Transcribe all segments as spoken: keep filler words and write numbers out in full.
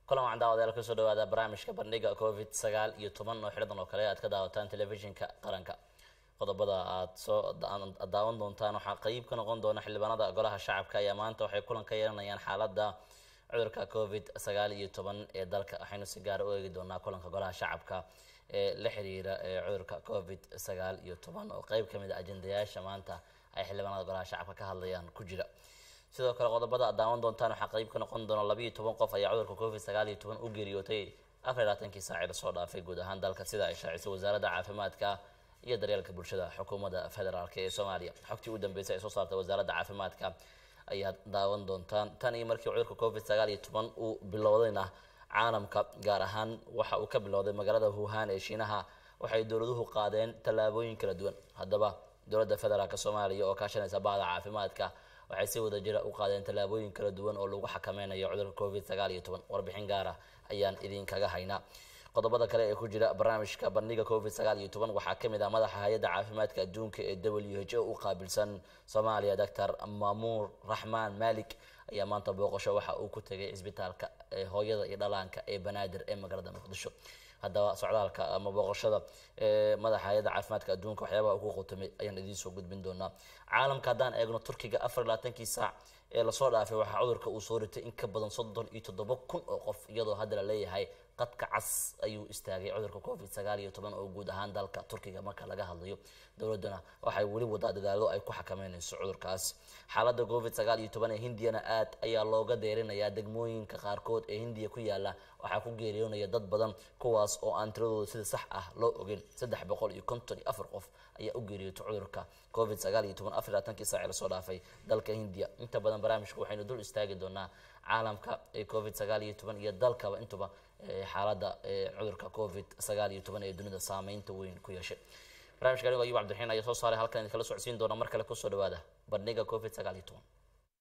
kulan waxaan daawadyaal ka soo dhawaada barnaamijka bandhiga covid sagaal iyo toban oo xidhan oo kale aad ka daawataan telefishinka qaranka. qodobada aad soo daawan doontaan waxaa qayb ka noqon doona xildhibaanada golaha shacabka ayaa maanta waxay kulan ka yeelanayaan xaaladda cudurka covid sagaal iyo toban ee dalka. waxaynu si gaar ah u eegi doonaa kulanka golaha shacabka ee la xiriira cudurka covid sagaal iyo toban oo qayb ka mid ah ajendayaasha maanta ay xildhibaanada golaha shacabka ka hadlayaan ku jira. sidoo kale qodobada aad daawan doontaan waxaa qayb ka noqon doona laba iyo toban qof ayaa cudurka covid sagaal iyo toban u geeriyootay afar iyo labaatankii saac ee lasoo dhaafay guud ahaan dalka, sida ay shaacisay wasaaradda caafimaadka iyo daryeelka bulshada xukuumadda federaalk ee Soomaaliya. xogtii u dambeysay ee soo saartay wasaaradda caafimaadka ayaa daawan doontaan. tan iyo markii cudurka covid sagaal iyo toban uu bilowdayna caalamka gaar ahaan waxa uu ka bilowday magaalada Wuhan ee Shiinaha waxay dowladuhu qaadeen tallaabooyin kala duwan. haddaba dowladda federaalk Soomaaliya oo kaashanaysa bahda caafimaadka waxay si wada jira u qaadeen tallaabooyin kala duwan oo lagu xakameynayo cudurka covid sagaal iyo toban. warbixin gaar ah ayaan idinkaga haynaa. qodobada kale ee ku jira barnaamijka bandhiga covid sagaal iyo toban waxaa ka mid ah madaxa hay'adda caafimaadka adduunka ee W H O u qaabilsan Soomaaliya Doctor Maamur Rahman Malik ayaa maanta booqasho waxa uu ku tagay isbitaalka hooyada iyo dhalaanka ee Banaadir ee magaalada Muqdisho. haddaba socdaalka ama booqashada ee madaxa hay'adda caafimaadka adduunka waxyaabaha ugu qotomay ayaan idiin soo gudbin doonaa. caalamka haddaan eegno Turkiga afar iyo labaatankii saac ee lasoo dhaafay waxaa cudurka uu soo ritay in ka badan soddon iyo toddoba kun oo qof, iyadoo hadda la leeyahay qadka cas ayuu istaagay cudurka covid sagaal iyo toban oo guud ahaan dalka Turkiga marka laga hadlayo. dowladana waxay weli wadaa dadaalo ay ku xakameynayso cudurkaas. xaaladda covid sagaal iyo toban ee Hindiyana aad ayaa looga deerinayaa. degmooyinka qaarkood ee Hindiya ku yaala waxaa ku geeriyoonaya dad badan kuwaas oo aan tiradooda sida sax ah loo ogeyn. saddex boqol iyo konton iyo afar qof ayaa u geeriyootay cudurka covid sagaal iyo toban afar iyo labaatankii saac ee lasoo dhaafay dalka Hindiya. inta badan barnaamijka waxaynu dul istaagi doonaa caalamka ee covid sagaal iyo toban iyo dalkaba intuba xaaladda cudurka covid sagaal iyo toban ee dunida saameynta weyn ku yeeshay. barnaamijka aniga Ayuub Cabdiraxiin ayaa soo saaray halkan idin kala socodsiin doona. mar kale ku soo dhawaada bandhiga covid sagaal iyo toban.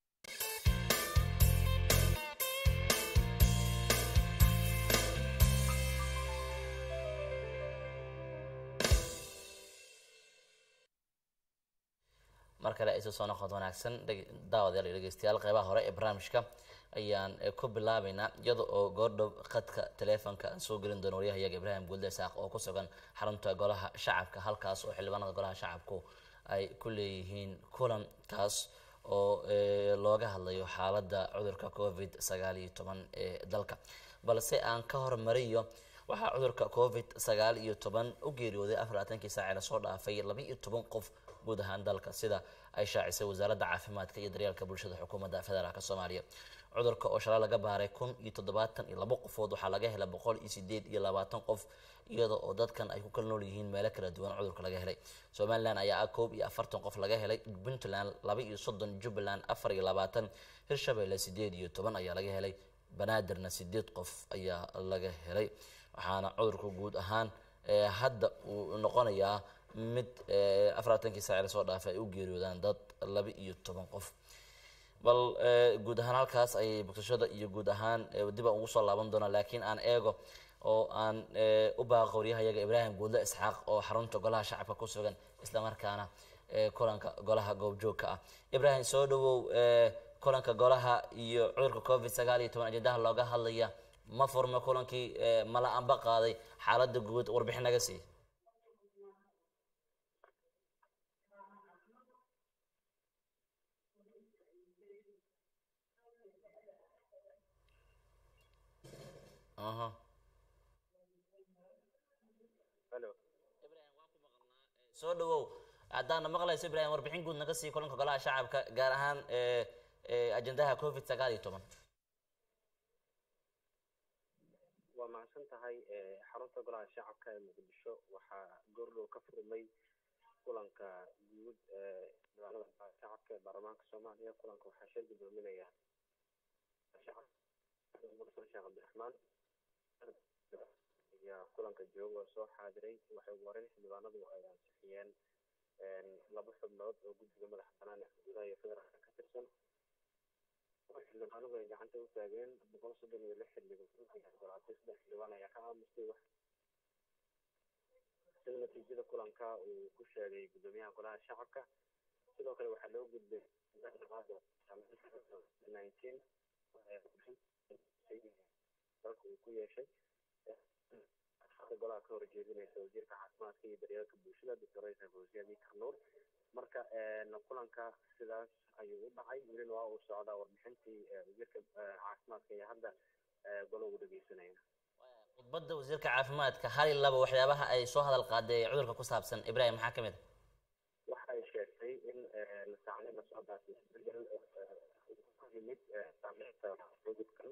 mar kale ay soo noqon wanaagsan daawadayaal iyo dhageystayaal qeybaha hore ee barnaamijka ayaan ku bilaabaynaa iyada oo goordhow khadka taleefanka aan soo gelin doono waryahayaga Ibraahim Gulde Saaq oo ku sugan xarunta golaha shacabka, halkaas oo xildhibaanada golaha shacabku ay ku leeyihiin kulan kaas oo looga hadlayo xaaladda cudurka covid sagaal iyo toban ee dalka. balse aan ka hormariyo waxaa cudurka covid sagaal iyo toban u geeriyooday afar iyo labaatankii saac ee lasoo dhaafay laba iyo toban qof guud ahaan dalka, sida ay shaacisay wasaaradda caafimaadka iyo daryeelka bulshada xukuumadda federaalk Soomaaliya. cudurka oo shalay laga baaray kun iyo toddobaatan iyo laba qofood waxaa laga helay boqol iyo sideed iyo labaatan qof, iyada oo dadkan ay ku kala nool yihiin meelo kala duwan cudurka laga helay. Somaliland ayaa koob iyo afartan qof laga helay, Puntland laba iyo soddon, Jubbaland afar iyo labaatan, Hirshabelle sideed iyo toban ayaa laga helay, Banaadirna sideed qof ayaa laga helay. waxaana cudurku guud ahaan hadda uu noqonayaa mid afar iyo labaatankii saac ee soo dhaafay ay u geeriyoodaan dad laba iyo toban qof. bal guud ahaan halkaas ay bogsashada iyo guud ahaan dib ugu soo laaban doona, laakiin aan eego oo aan u baaqo waryahayaga Ibraahim Gulde Isxaaq oo xarunta golaha shacabka ku sugan isla markaana kulanka golaha goobjoogka ah. Ibraahim, soo dhawow. kulanka golaha iyo cudurka covid sagaal iyo toban ajendaha looga hadlaya ma furma kulankii mala anba qaaday xaaladda guud, warbixin naga sii. aha hello Ibraahim, waan ku maqnaa. soo dhawow. haddaan maqlayso Ibraahim, warbixin guud naga sii kulanka golaha shacabka gaar ahaan ee ajendaha covid sagaal iyo toban. waa mahadsan tahay. xarunta golaha shacabka ee Muqdisho waxaa goordhow ka furmay kulanka guud ee xildhibaanada golaha shacabka ee baarlamaanka Soomaaliya. kulanka waxaa shir gudoominaya Sheekh Cabdiraxmaan ayaa kulanka jooga soo xaadiray. waxay ugu horeyn xildhibaanadu ay ansixiyeen laba xubnood oo guddiga madaxa bannaan ee xuduudaha iyo federaalka ka tirsan. xildhibaanadu ay gacanta u taageen boqol soddon iyo lix xildhibaan ayaa golaatay, saddex xildhibaan ayaa ka aamusay. sida natiijada kulanka uu ku sheegay gudoomiyaha golaha shacabka. sidoo kale waxaa loo gudbay nineteen dalka ku yeeshay golaha ka horjeedinaysa wasiirka caafimaadka iyo daryeelka bulshada doctor Raysa Fawziya Abikar Nuur marka kulanka sidaas ayuu u dhacay welina waa uu socdaa warbixintii wasiirka caafimaadka iyo hadda golaha u dhageysanaya khudbadda wasiirka caafimaadka hal laba waxyaabaha ay soo hadal qaaday cudurka ku saabsan Ibrahim maxaa kamid ah waxay sheegtay in la saacnay la socdaas isbedel ku yimid saameynta cudurkan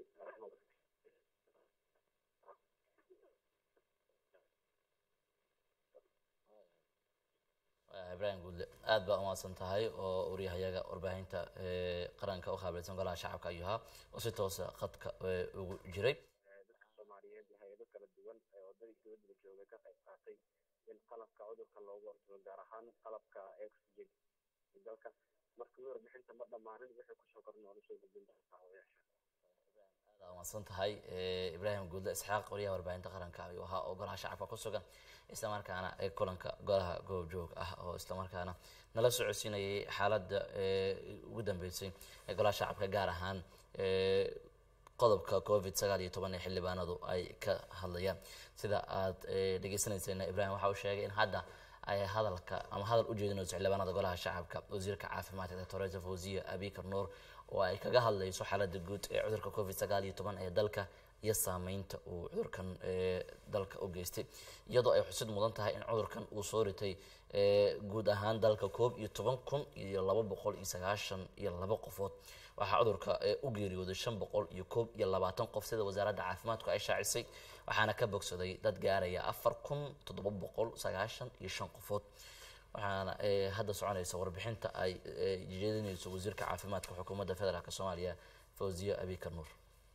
Ibrahim Guudle aad baa umaasan tahay oo uriyahayaga warbaahinta qaranka u qaabilsan golaha shacabka ayuu ahaa oo si toos ah khadka ugu jiray dadka Soomaaliyeed hay'ado kala duwan oo dadka dibadda jooga ka qayb qaatay in qalabka cudurka loogu hortago gaar ahaan qalabka oxygen dalka marka warbixinta ma dhamaanin wixii ku soo kornaa oo soo gudbin doonta aad umaasan tahay Ibrahim Guudle Isxaaq wariyaha warbaahinta qaranka ayuu ahaa oo golaha shacabka ku sugan isla markaana ee kulanka golaha goobjoog ah oo isla markaana nala socodsiinayay xaaladda ugu dambeysay ee golaha shacabka gaar ahaan qodobka covid sagaal iyo toban ee xildhibaanadu ay ka hadlayaan sida aad dhageysanayseen Ibrahim waxa uu sheegay in hadda ay hadalka ama hadal u jeedinayso xildhibaanada golaha shacabka wasiirka caafimaadka doctor Raysa Fawziya Abikar Nuur oo ay kaga hadlayso xaaladda guud ee cudurka covid sagaal iyo toban ee dalka iyo saameynta uu cudurkan dalka u geystay iyadoo ay xusid mudan tahay in cudurkan uu soo ritay guud ahaan dalka koob iyo toban kun iyo laba boqol iyo sagaashan iyo laba qofood waxaa cudurka u geeriyooday shan boqol iyo koob iyo labaatan qof sida wasaaradda caafimaadku ay shaacisay waxaana ka bogsaday dad gaaraya afar kun toddoba boqol sagaashan iyo shan qofood waxaana hadda soconaysa warbixinta ay jeedinayso wasiirka caafimaadka xukuumadda federaalka Soomaaliya Fawziya Abikar Nuur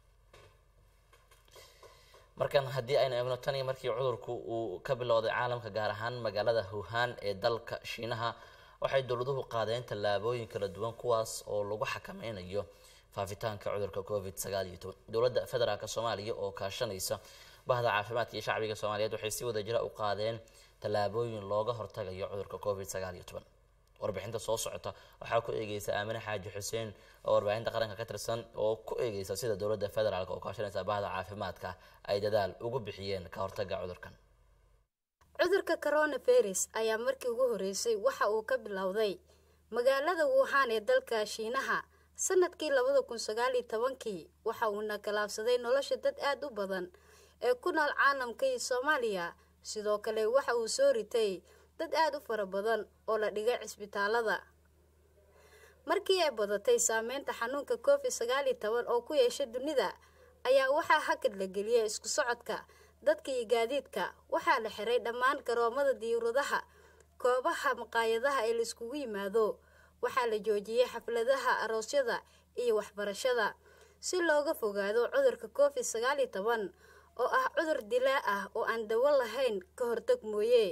markan haddii aynu eegno tan iyo markii cudurku uu ka bilowday caalamka gaar ahaan magaalada Wuhan ee dalka Shiinaha waxay dowladuhu qaadeen tallaabooyin kala duwan kuwaas oo lagu xakameynayo faafitaanka cudurka covid sagaal iyo toban dowladda federaalka Soomaaliya oo kaashanaysa bahda caafimaadka iyo shacbiga Soomaaliyeed waxay si wada jir ah u qaadeen tallaabooyin looga hortagayo cudurka covid sagaal iyo toban warbixinta soo socota waxaa ku eegaysa Aamina Xaaji Xuseen oo warbaahinta qaranka ka tirsan oo ku eegaysa sida dowladda federaalka oo kaashanaysa bahda caafimaadka ay dadaal ugu bixiyeen ka hortagga cudurkan cudurka coronavirus ayaa markii ugu horeysay waxa uu ka bilowday magaalada Wuhan ee dalka Shiinaha sanadkii laba kun sagaal iyo toban waxa uu nagalaabsaday nolosha dad aad u badan ee ku nool caalamka iyo Soomaaliya sidoo kale waxa uu soo ritay dad aad u fara badan oo la dhigay cisbitaalada markii ay badatay saameynta xanuunka covid sagaal iyo toban oo ku yeeshay dunida ayaa waxa hakad la geliyay isku socodka dadka iyo gaadiidka waxa la xiray dhammaan garoomada diyaaradaha koobaha maqaayadaha ee la iskugu yimaado waxa la joojiyay xafladaha aroosyada iyo waxbarashada si looga fogaado cudurka covid sagaal iyo toban oo ah cudur dilaa ah oo aan dawo lahayn ka hortag mooyee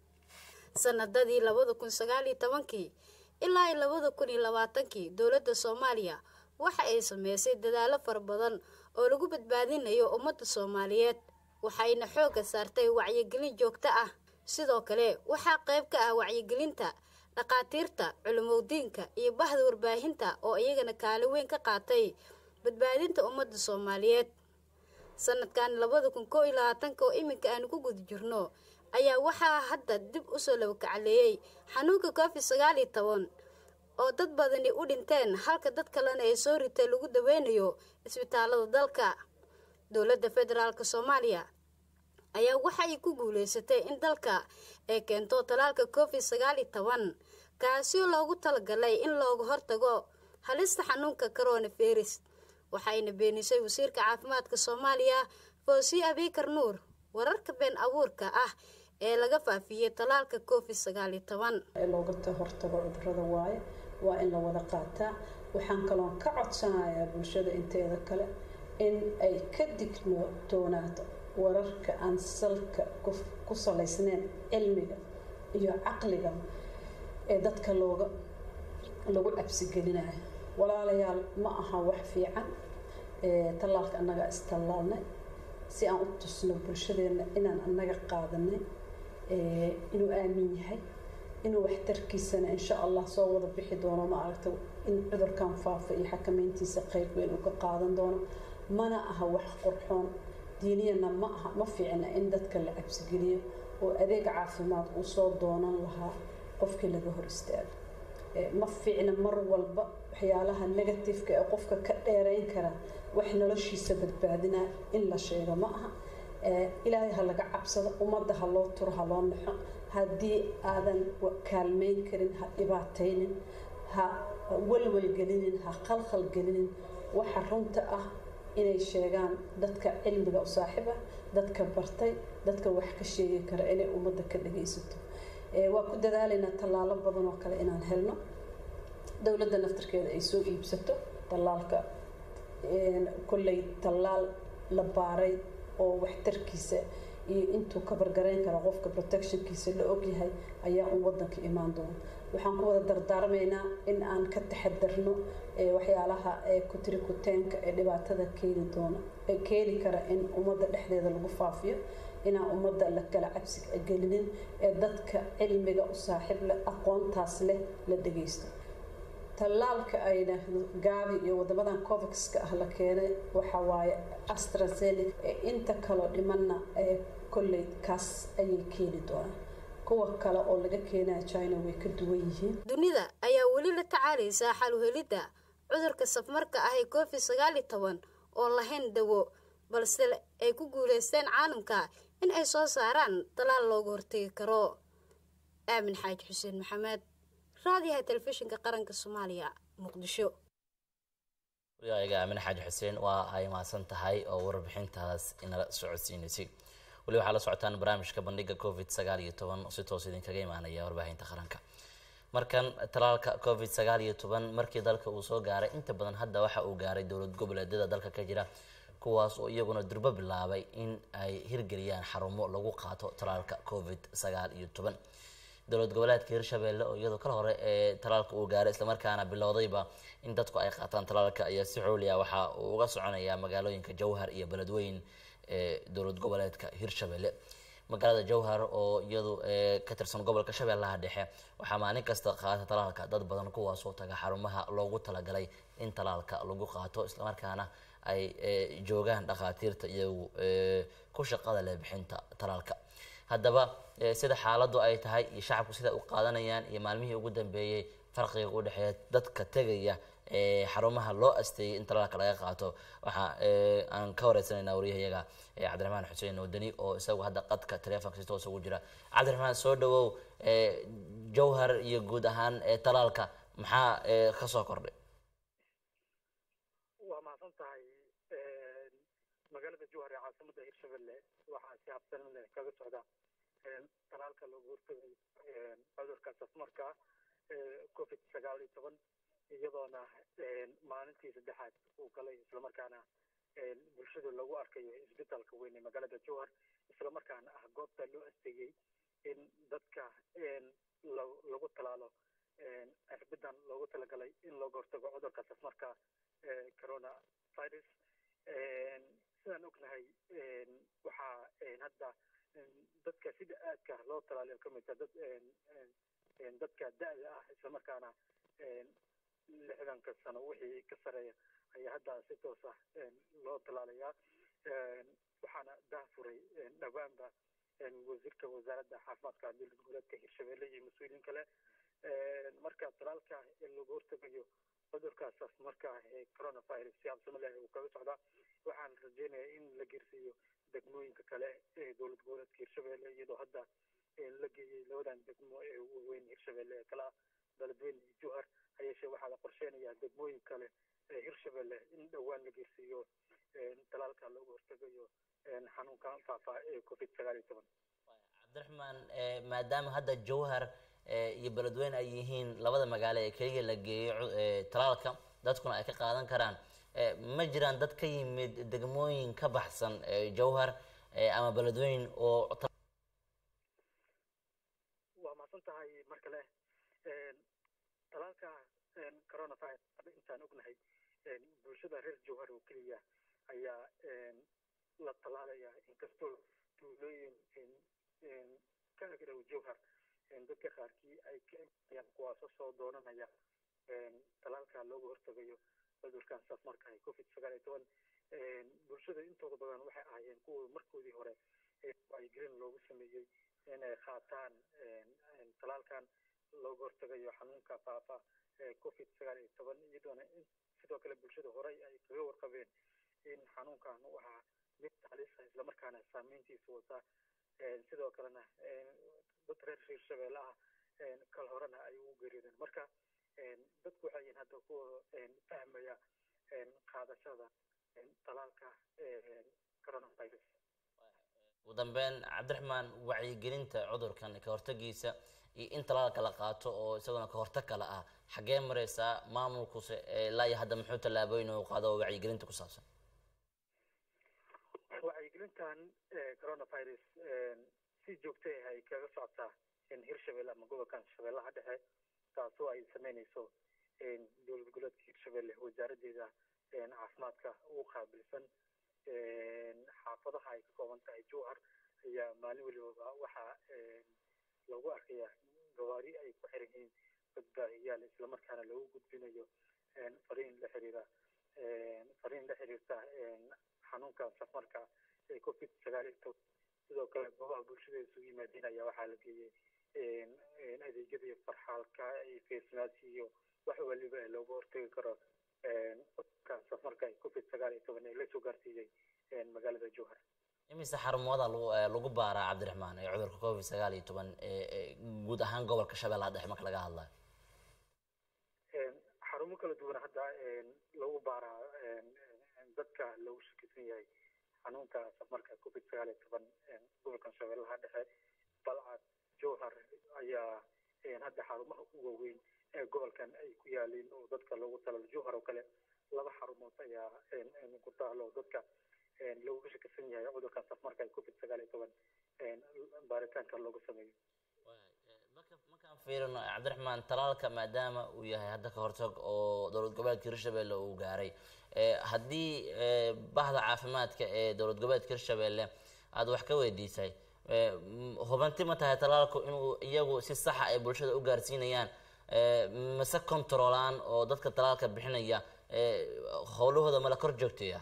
sanadadii laba kun sagaal iyo toban ilaa laba kun iyo labaatan dowladda Soomaaliya waxa ay sameysay dadaalo far badan oo lagu badbaadinayo ummadda Soomaaliyeed waxayna xoog saartay wacyigelin joogto ah sidoo kale waxa qayb ka ah wacyigelinta dhaqaatiirta culumadiinka iyo bahda warbaahinta oo iyagana kaalin weyn ka qaatay badbaadinta ummadda Soomaaliyeed sanadkan laba kun iyo labaatan oo iminka aan ku guda jirno ayaa waxa hadda dib u soo laba kacleeyay xanuunka covid sagaal iyo toban oo dad badan u dhinteen halka dad kalena ay soo ritay lagu daweynayo isbitaalada dalka dowladda federaalka Soomaaliya ayaa waxa ay ku guuleysatay in dalka ay keento talaalka covid sagaal iyo toban kaasi oo loogu talagalay in looga hortago halista xanuunka coronavirus waxayna beenisay wasiirka caafimaadka Soomaaliya Fawziya Abikar Nuur wararka been abuurka ah ee laga faafiyay talaalka covid sagaal iyo toban ee looga hortago cudurrada waaye waa in la wada qaataa waxaan kaloo ka codsanayaa bulshada inteeda kale in ay ka digtoonaato wararka aan salka ku salaysnayn cilmiga iyo caqliga ee dadka looga lagu cabsi gelinayo walaalayaal ma aha wax fiican ee talaalka annaga istalaalnay si aan u tusno bulshadeena inaan annaga qaadanay ee inuu aamin yahay inuu waxtarkiisana insha Allah soo wada bixi doono ma aragto in cudurkan faafa iyo xakameyntiisa qayb weyn u ka qaadan doono mana aha wax qurxoon diiniyana ma aha ma fiicna in dadka la cabsigeliyo oo adeeg caafimaad uu soo doonan lahaa qofkii laga hor istaago ma fiicna mar walba waxyaalaha negatifeka ee qofka ka dheerayn kara wax noloshiisa badbaadina in la sheego ma aha ilaahay ha laga cabsado ummadda ha loo turo ha loo naxo haddii aadan kaalmayn karin ha dhibaataynin ha walwalgelinin ha khalkhalgelinin waxa runta ah inay sheegaan dadka cilmiga u saaxiiba dadka bartay dadka wax ka sheegi kara inay ummadda ka dhagaysato waa ku dadaalaynaa tallaalo badan oo kale inaan helno dowladda naftarkeeda ay soo iibsato tallaalka kolley tallaal la baaray oo waxtarkiisa iyo intuu ka bargarayn kara qofka protectionkiisa la ogyahay ayaa un waddanka imaan doona waxaan ku wada dardaarmaynaa in aan ka taxadarno waxyaalaha kutirikuteenka ee dhibaatada keeni doona ee keeni kara in ummadda dhexdeeda lagu faafiyo inaan ummadda la kala cabsi gelinin ee dadka cilmiga u saaxiib leh aqoontaas leh la dhagaysto tallaalka ayna gaabi iyo wadamadan covaxka ah la keenay waxa waaye AstraZeneca inta kale dhimanna ee kolley kaas ayay keeni doonaan kuwa kale oo laga keenaa China way ka duwan yihiin dunida ayaa wali la tacaalaysa xal u helida cudurka safmarka ah ee covid sagaal iyo toban oo lahayn dawo balse ay ku guuleysteen caalamka in ay soo saaraan talaal looga hortagi karo aamin xaaj xuseen maxamed raadiyaha telefishinka qaranka Soomaaliya Muqdisho waliga aamin xaaj xuseen waa ay maasan tahay oo warbixintaas inala socodsiinaysay wali waxa la socotaan barnaamijka bandhiga covid sagaal iyo toban si toos idin kaga imaanaya warbaahinta qaranka markan talaalka covid sagaal iyo toban markii dalka uu soo gaaray inta badan hadda waxa uu gaaray dawlad goboleedyada dalka ka jira kuwaas oo iyaguna durba bilaabay in ay hirgeliyaan xarumo lagu qaato talaalka covid sagaal iyo toban dawlad goboleedka Hirshabelle oo iyadoo kala hore ee talaalka uu gaaray isla markaana bilowdayba in dadku ay qaataan talaalka ayaa si xooliya waxa uu uga soconaya magaalooyinka Jowhar iyo Beledweyne ee dawlad goboleedka Hirshabelle magaalada Jowhar oo iyadu ka tirsan gobolka Shabeellaha Dhexe waxa maalin kasta qaata talaalka dad badan kuwaas oo taga xarumaha loogu talagalay in talaalka lagu qaato isla markaana ay joogaan dhaqaatiirta iyagu ku shaqada leh bixinta talaalka haddaba sida xaaladdu ay tahay iyo shacabku sida u qaadanayaan iyo maalmihii ugu dambeeyay farqiga u dhaxeeya dadka tagaya ee xarumaha loo asteeyay in talaalka laga qaato waxa aan ka wareysanaynaa wariyahayaga Cabdiraxmaan Xuseen Wadani oo isagu hadda qadka telefoonka si toos ugu jira Cabdiraxmaan soo dhawow Jowhar iyo guud ahaan talaalka maxaa ka soo kordhay waa maasan tahay magaalada Jowhar ee caasimadda Hirshabelle waxaa si habsan leh kaga socda talaalka loogu hortagay cudurka safmarka covid sagaal iyo toban iyadoona maalintii saddexaad uu galay isla markaana bulshada lagu arkayo isbitaalka weyn ee magaalada Jowhar isla markaana ah goobta loo asteeyay in dadka lagu talaalo cirbidan loogu talagalay in looga hortago cudurka safmarka corona virus sidaan ognahay waxaa hadda dadka sida aadka loo talaaliyo ka mid ah dad dadka da'da ah isla markaana lixdanka sano wixii ka sareeya ayaa hadda si toos ah loo talaalayaa waxaana daafuray dhawaanba wasiirka wasaaradda caafimaadka dowlad goboleedka Hirshabelle iyo mas'uuliyiin kale marka talaalka lagu hortagayo cudurka safmarka ee coronavirus si habsami leh uu kaga socdaa waxaan rajeynayaa in la geersiiyo degmooyinka kale ee dowlad goboleedka Hirshabelle iyadoo hadda la geeyay labadan degmo ee ugu weyn Hirshabelle ee kala Beledweyne iyo Jowhar hayeeshee waxaa la qorsheynayaa degmooyin kale ee Hirshabelle in dhowaan la geersiiyo talaalka looga hortagayo xanuunka faafa ee covid sagaal iyo toban Cabdiraxmaan maadaama hadda Jowhar iyo Beledweyne ay yihiin labada magaalo ee kaliya la geeyay talaalka dadkuna ay ka qaadan karaan ma jiraan dad ka yimid degmooyin ka baxsan Jowhar ama Beledweyne oo waa maasan tahay mar kale talaalka coronavirus intaan ognahay bulshada reer Jowhar oo kaliya ayaa la talaalaya inkastoo tuulooyin ka agdhow Jowhar dadka qaarkii ay ka imanayaan kuwaas soo doonanaya talaalka looga hortagayo cudurkan safmarka ee covid sagaal iyo toban bulshada intooda badan waxay ahaayeen kuwa markoodii hore wacyigelin loogu sameeyey inay qaataan talaalkan looga hortagayo xanuunka faafa covid sagaal iyo toban iyadoona sidoo kale bulshada horey ay kaga warqabeen in xanuunkan uu ahaa mid halis ah islamarkaana saameyntiisa wata sidoo kalena dad reer hirshabeelle ah kal horena ay ugu geeriyoodeen marka dadku waxay yihiin hadda ku fahmaya qaadashada talaalka coronavirus. ugu dambeyn cabdiraxmaan wacyigelinta cudurkan ka hortagiisa iyo in talaalka la qaato oo isaguna ka hortag kale ah xagee maraysaa maamulkuse ilaa iyo hadda muxuu tallaabooyin uu qaado oo wacyigelinta ku saabsan? wacyigelintan coronavirus si joogto ah ay kaga socotaa hirshabelle ama gobolkan shabeellaha dhexe taasoo ay sameynayso dowlad goboleedka hirshabelle wasaaradeeda caafimaadka ugu qaabilsan xaafadaha ay ka kooban tahay jowhar ayaa maalin weliba waxaa lagu arkaya gawaari ay ku xiran yihiin badbaadiyaal islamarkaana lagu gudbinayo fariin la xiriira fariin la xiriirta xanuunka safarka ee covid sagaal iyo toban sidoo kale goobaha bulshada isugu yimaadeen ayaa waxaa la geeyey adeegyadii farxaalka iyo feesmaasi iyo wax waliba ee looga hortagi karo safarka covid sagaal iyo toban ee lasoo gaarsiiyey magaalada jowhar. imise xarumooda lagu baaraa cabdiraxmaan ee cudurka covid sagaal iyo toban ee guud ahaan gobolka shabeellaha dhexe marka laga hadlayo? xarumo kala duwan hadda lagu baaraa dadka lagu shakisan yahay xanuunka safarka covid sagaal iyo toban gobolkan shabeellaha dhexe balcad jowhar ayaa hadda xarumaha ugu waaweyn ee gobolkan ay ku yaaliin oo dadka loogu talalo jowhar oo kale laba xarumood ayaa ku taalo dadka looga shakisan yahay cudurkan safarka covid sagaal iyo toban baaritaanka loogu sameeyo. markaan fiirino cabdiraxmaan talaalka maadaama uu yahay hadda ka hortag oo dowlad goboleedka hirshabelle uu gaaray haddii bahda caafimaadka ee dowlad goboleedka hirshabelle aada wax ka weydiisay hubanti ma tahay talaalku inuu iyagu si saxa ay bulshada u gaarsiinayaan mase controlaan oo dadka talaalka bixinaya howlahooda mala kor joogtaya?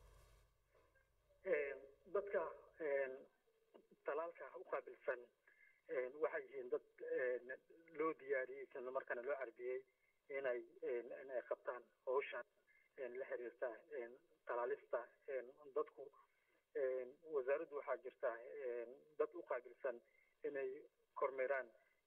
dadka talaalka u qaabilsan waxay yihiin dad loo diyaariyey isla markaana loo carbiyey inay inay qabtaan hawshan la xiriirta talaalista dadku wasaaraddu waxaa jirta dad u qaabilsan inay kormeeraan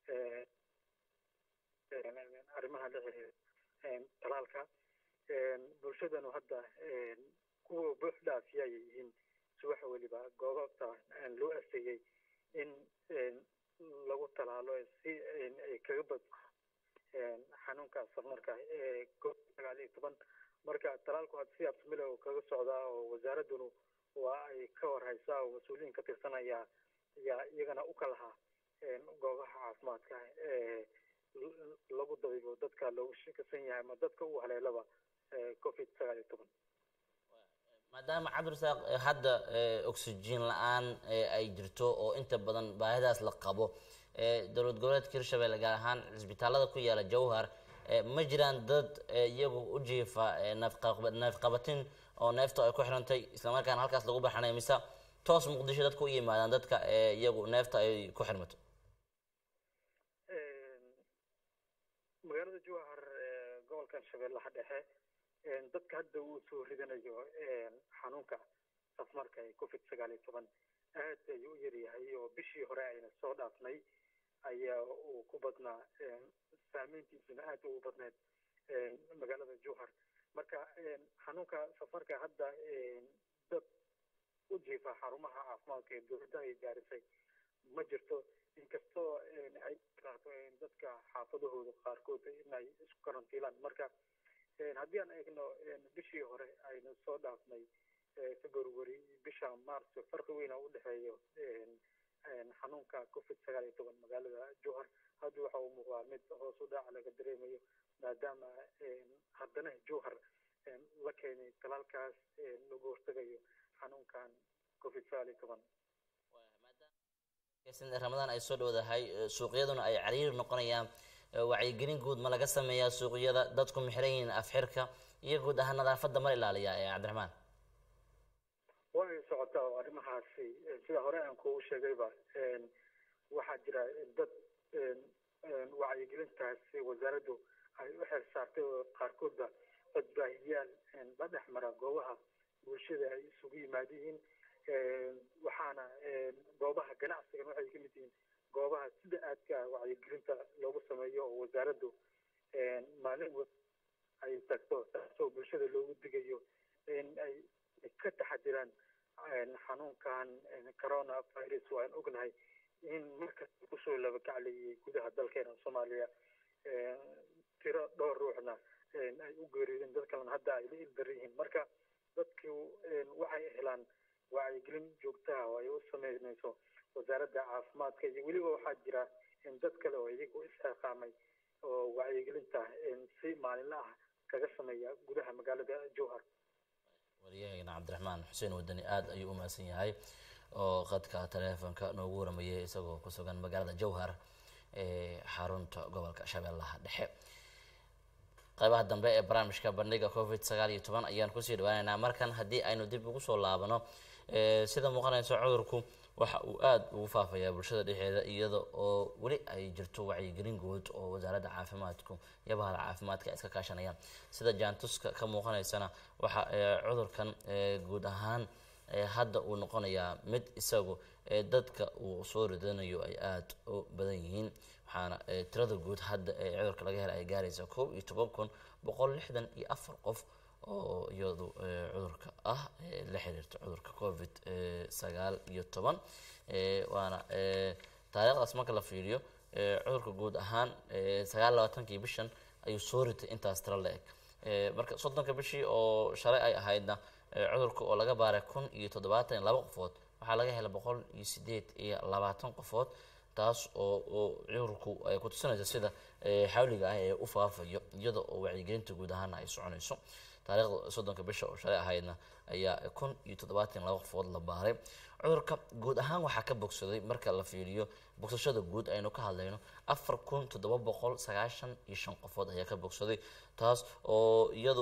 arrimaha la xiriira talaalka bulshadanu hadda kuwa buuxdaasi ayay yihiin subax weliba goobabta loo asteeyey in lagu talaalo si ay kaga badko xanuunka safarka ee covid sagaal iyo toban marka talaalku had si absamile oo kaga socdaa oo wasaaradunu waa ay ka warhaysaa oo mas-uuliyiin ka tirsanaya ayaa iyagana u kalahaa goobaha caafimaadka ee lagu dabiibo dadka loogu shakisan yahay ama dadka u haleelaba covid sagaal iyo toban. maadaama cabdirasaaq hadda oxygen la-aan ay jirto oo inta badan baahidaas la qabo dowlad goboleedka hirshabelle gaar ahaan cisbitaalada ku yaala jowhar ma jiraan dad iyagu u jiifa neefqabatin oo neefta ay ku xirantay islamarkaana halkaas lagu baxanay mise toos muqdisho dadku u yimaadaan dadka iyagu neefta ay ku xirmato? magaalada jowhar gobolkan shabeellaha dhexe dadka hadda uu soo ridanayo xanuunka safmarka ee covid sagaal iyo toban aad ayuu u yaryahay oo bishii hore ayna soo dhaafnay ayaa uu ku badnaa saameyntiisuna aad ugu badneed magaalada jowhar marka xanuunka safarka hadda dad u jiifa xarumaha caafimaadka ee dowladda ay gaarisay ma jirto inkastoo ay qaato dadka xaafadahooda qaarkood inay isku karantiilaan marka haddii aan eegno bishii hore aynu soo dhaafnay february bisha march farqi weyna u dhexeeyo xanuunka covid sagaal iyo toban magaalada jowhar hadda waxa uu muuqdaa mid hoos u dhac laga dareemayo maadaama haddana jowhar la keenay talaalkaas lagu hortagayo xanuunkan covid sagaal iyo toban. ramadaan ay soo dhowdahay suuqyaduna ay cariir noqonayaan wacyigelin guud ma laga sameeyaa suuqyada dadku ma xiran yihiin afxirka iyo guud ahaan nadaafadda ma ilaaliya ee cabdiraxmaan? way socotaa arrimahaasi sida hore aan kugu sheegayba waxaa jira dad wacyigelintaasi wasaaraddu ay u xil saartay oo qaarkoodba codbaahiyaal la dhex mara goobaha bulshada ay isugu yimaadiyiin waxaana goobaha ganacsigan waxay ka mid yihiin goobaha sida aadka wacyigelinta loogu sameeyo oo wasaaraddu maalin wad ay tagto taasoo bulshada loogu digayo in ay ka taxadiraan xanuunkan corona virus waan ognahay in markasta kusoo laba kaclayay gudaha dalkeena soomaaliya tiro dhowr ruuxna ay u geeriyoodeen dad kalena hadda ay la ildaran yihiin marka dadku waxay helaan wacyigelin joogtaha oo ay u sameynayso wasaaradda caafimaadka iyo weliba waxaa jira dad kale oo iyagu isxilqaamay oo wacyigelinta si maalinla ah kaga sameeya gudaha magaalada jowhar wariyahayna cabdiraxmaan xuseen wadani aad ayuu u mahadsan yahay oo qadka taleefanka noogu waramayay isagoo ku sugan magaalada jowhar ee xarunta gobolka shabeellaha dhexe qaybaha dambe ee barnaamijka bandhiga covid sagaal iyo toban ayaan kusii dhawaanaynaa markan haddii aynu dib ugu soo laabano sida muuqanaysa cudurku waxa uu aad ugu faafayaa bulshada dhexdeeda iyada oo weli ay jirto wacyigelin guud oo wasaaradda caafimaadku iyo bahda caafimaadka iska kaashanayaan sida jaantuska ka muuqanaysana waxa cudurkan guud ahaan hadda uu noqonayaa mid isagu dadka uu soo ridanayo ay aad u badan yihiin waxaana tirada guud hadda ee cudurka laga helay ay gaaraysa koob iyo toban kun boqol lixdan iyo afar qof oo iyadu cudurka ah la xiriirta cudurka covid sagaal iyo toban waana taariikhdaas marka la fiiriyo cudurka guud ahaan sagaal labaatankii bishan ayuu soo ritay intaas tiro la eg marka soddonka bishii oo shalay ay ahaydna cudurka oo laga baaray kun iyo toddobaatan iyo laba qofood waxaa laga helay boqol iyo sideed iyo labaatan qofood taas oo oo cudurku ay ku tusinayso sida xawliga ah ee u faafayo iyada oo wacyigelinta guud ahaan ay soconayso taariikhda soddonka bisha oo shalay ahaydna ayaa kun iyo toddobaatan iyo laba qofood la baaray cudurka guud ahaan waxaa ka bogsaday marka la fiiriyo bogsashada guud aynu ka hadlayno afar kun toddoba boqol sagaashan iyo shan qofood ayaa ka bogsaday taas oo iyadu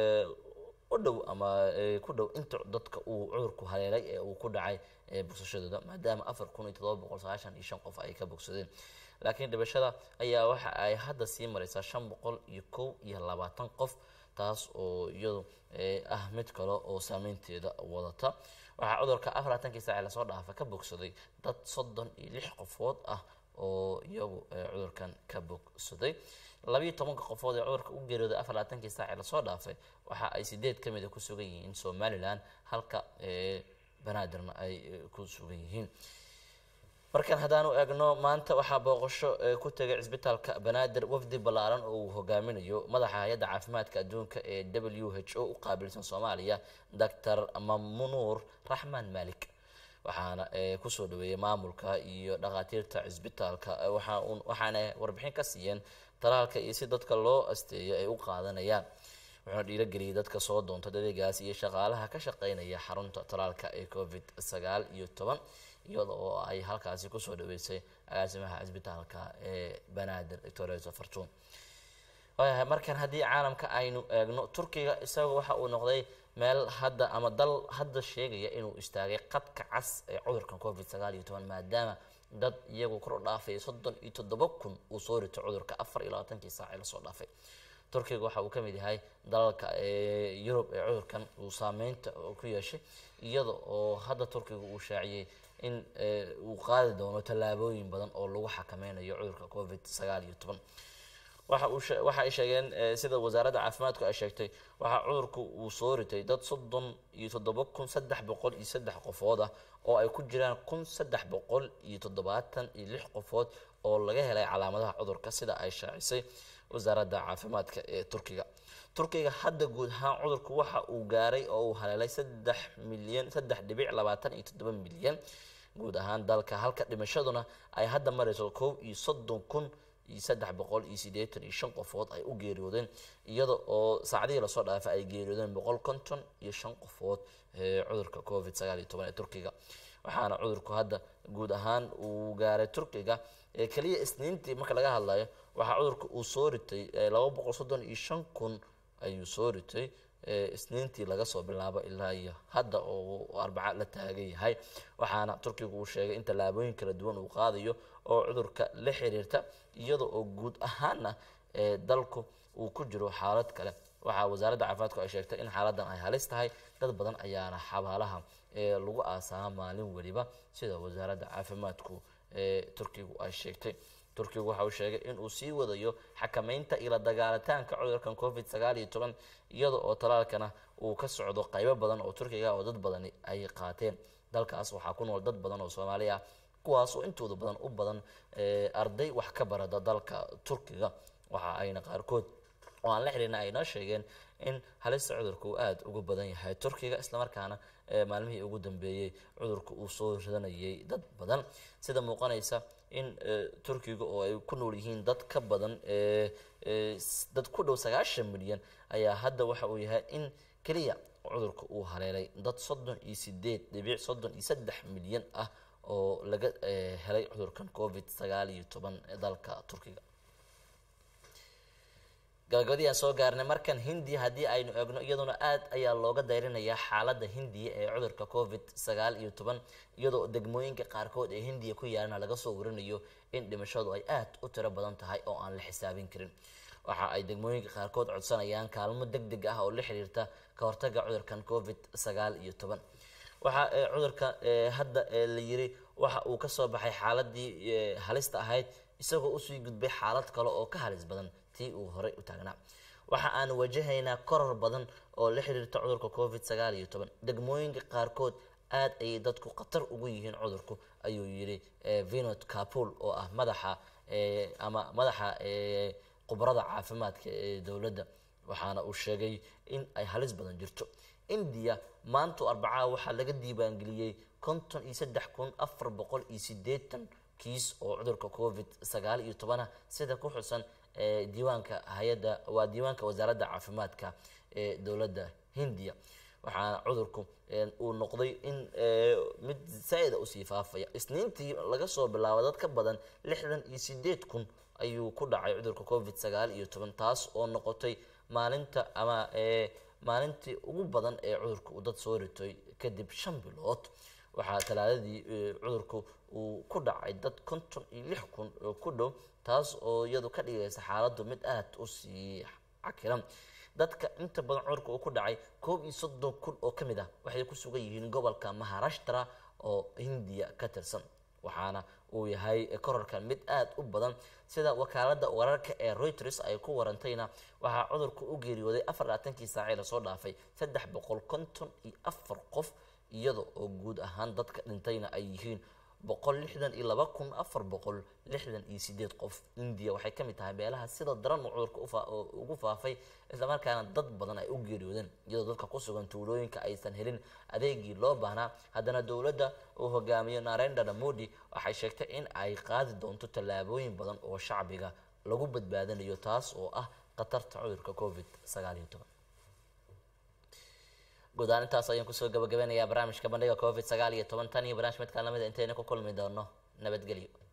u dhow ama ku dhow inta dadka uu cudurku haleelay ee uu ku dhacay bogsashadooda maadaama afar kun iyo toddoba boqol sagaashan iyo shan qof ay ka bogsadeen laakiin dhibashada ayaa waxa ay hadda sii maraysaa shan boqol iyo kow iyo labaatan qof taas oo iyadu ah mid kale oo saameynteeda wadata waxaa cudurka afar labaatankii saaci lasoo dhaafa ka bogsaday dad soddon iyo lix qofood ah oo iyagu cudurkan ka bogsaday labiyo tobanka qofood ee cudurka u geeriyooday afar labaatankii saaci lasoo dhaafay waxa ay sideed ka mid a ku sugan yihiin somaliland halka banaadirna ay ku sugan yihiin markan haddaanu eegno maanta waxaa booqasho ku tegay cisbitaalka banaadir wafdi ballaaran oo uu hogaaminayo madaxa hay-adda caafimaadka adduunka ee w h o u qaabilsan soomaaliya doctor mamunuur raxmaan malik waxaana kusoo dhaweeyay maamulka iyo dhakhaatiirta cisbitaalka waxaana warbixin ka siiyeen talaalka iyo si dadka loo asteeyo ay u qaadanayaan wuxuuna dhiirageliyay dadka soo doonta adeegaas iyo shaqaalaha ka shaqeynaya xarunta talaalka ee covid sagaal iyo toban iyada oo ay halkaasi kusoo dhaweysay agaasimaha cisbitaalka ee banaadir doctor fartuun waayahay markan haddii caalamka aynu eegno turkiga isaga waxa uu noqday meel hadda ama dal hadda sheegaya inuu istaagay qadka cas ee cudurkan covid sagaal iyo toban maadaama dad iyagu kor u dhaafay soddon iyo toddoba kun uu soo rito cudurka afar iyo labaatankii saaci lasoo dhaafay turkiga waxa uu ka mid yahay dalalka yurub ee cudurkan uu saameynta ku yeeshay iyada oo hadda turkiga uu shaaciyey in uu qaadi doono tallaabooyin badan oo lagu xakameynayo cudurka covid sagaal iyo toban waxa uu waxa ay sheegeen sida wasaaradda caafimaadku ay sheegtay waxa cudurku uu soo ritay dad soddon iyo toddoba kun saddex boqol iyo saddex qofood ah oo ay ku jiraan kun saddex boqol iyo toddobaatan iyo lix qofood oo laga helay calaamadaha cudurka sida ay shaacisay wasaaradda caafimaadka ee turkiga turkiga hadda guud ahaan cudurku waxa uu gaaray oo uu haleelay saddex milyan saddex dhibic labaatan iyo toddoba milyan guud ahaan dalka halka dhimashaduna ay hadda marayso koob iyo soddon kun iyo saddex boqol iyo siddeetan iyo shan qofood ay u geeriyoodeen iyada oo saacadihii lasoo dhaafay ay geeriyoodeen boqol konton iyo shan qofood ee cudurka covid sagaal iyo toban ee turkiga waxaana cudurku hadda guud ahaan uu gaaray turkiga ee kaliya isniintii marka laga hadlayo waxaa cudurka uu soo ritay laba boqol soddon iyo shan kun ayuu soo ritay isniintii laga soo bilaabo ilaa iyo hadda oo arbaca la taagan yahay waxaana turkigu uu sheegay in tallaabooyin kala duwan uu qaadayo oo cudurka la xiriirta iyada oo guud ahaana dalku uu ku jiro xaalad kale waxaa wasaaradda caafimaadku ay sheegtay in xaaladan ay halis tahay dad badan ayaana xabaalaha lagu aasaa maalin waliba sida wasaaradda caafimaadku turkigu ay sheegtay turkigu waxa uu sheegay in uu sii wadayo xakameynta ila dagaalataanka cudurkan covid sagaal iyo toban iyada oo talaalkana uu ka socdo qaybo badan oo turkiga oo dad badan ay qaateen dalkaas waxaa ku nool dad badan oo Soomaali ah kuwaas oo intooda badan u badan arday wax ka barada dalka turkiga waxa ayna qaarkood oo aan la xiriirna ayna sheegeen in halista cudurku aad ugu badan yahay turkiga isla markaana maalmihii ugu dambeeyay cudurku uu soo ridanayay dad badan sida muuqanaysa in turkiga oo ay ku nool yihiin dad ka badan dad ku dhow sagaashan milyan ayaa hadda waxa uu yahay in kaliya cudurku uu haleelay dad soddon iyo sideed dhibic soddon iyo saddex milyan ah oo laga helay cudurkan covid sagaal iyo toban dalka turkiga gabagabadii aan soo gaarnay markan Hindiya haddii aynu eegno iyaduna aad ayaa looga dayrinayaa xaaladda Hindiya ee cudurka covid sagaal iyo toban iyadoo degmooyinka qaarkood ee Hindiya ku yaalana laga soo warinayo in dhimashadu ay aad u tiro badan tahay oo aan la xisaabin karin waxa ay degmooyinka qaarkood codsanayaan kaalmo degdeg ah oo la xiriirta ka hortagga cudurkan covid sagaal iyo toban waxa cudurka hadda la yiri waxa uu ka soo baxay xaaladii halista ahayd isagoo u sii gudbay xaalad kale oo ka halis badan tii uu horay u taagnaa waxa aan wajahaynaa koror badan oo la xiriirta cudurka covid sagaal iyo toban degmooyinka qaarkood aad ay dadku khatar ugu yihiin cudurku ayuu yiri Vinod Kapul oo ah madaxa ama madaxa qubrada caafimaadka ee dawladda waxaana uu sheegay in ay halis badan jirto India maanta arbaca waxa laga diiwaan geliyay konton iyo saddex kun afar boqol iyo siddeetan kiis oo cudurka covid sagaal iyo toban sida ku xusan diiwaanka hay'adda waa diiwaanka wasaaradda caafimaadka ee dawladda Hindiya waxaana cudurku uu noqday in mid saayid u sii faafaya isniintii laga soo bilaabo dad ka badan lixdan iyo siddeed kun ayuu ku dhacay cudurka covid sagaal iyo toban taas oo noqotay maalinta ama maalintii ugu badan ee cudurku uu dad soo ritay kadib shan bilood waxaa talaadadii cudurku uu ku dhacay dad konton iyo lix kun ku dhow taas oo iyadu ka dhigaysa xaaladdu mid aad u sii cakiran dadka inta badan cudurku uu ku dhacay koob iyo soddon kun oo ka mid ah waxay ku sugan yihiin gobolka Maharashtra oo Hindiya ka tirsan waxaana uu yahay kororkan mid aad u badan sida wakaaladda wararka ee Reuters ay ku warantayna waxa cudurku u geeriyooday afar iyo labaatan saac la soo dhaafay saddex boqol konton iyo afar qof iyadoo oo guud ahaan dadka dhintayna ay yihiin boqol lixdan iyo laba kun afar boqol lixdan iyo siddeed qof India waxay ka mid tahay meelaha sida daran cudurka ugu faafay isla markaana dad badan ay u geeriyoodeen iyadoo dadka ku sugan tuulooyinka aysan helin adeegii loo baahnaa haddana dawladda uu hogaamiyo Narendra Modi waxay sheegtay in ay qaadi doonto tallaabooyin badan oo shacbiga lagu badbaadinayo taas oo ah qatarta cudurka covid sagaal iyo toban guudaan intaas ayaan kusoo gabagabeynayaa barnaamijka bandhiga covid sagaal iyo toban tan iyo barnaamij mid kale lamid intayna ku kulmi doono nabadgelyo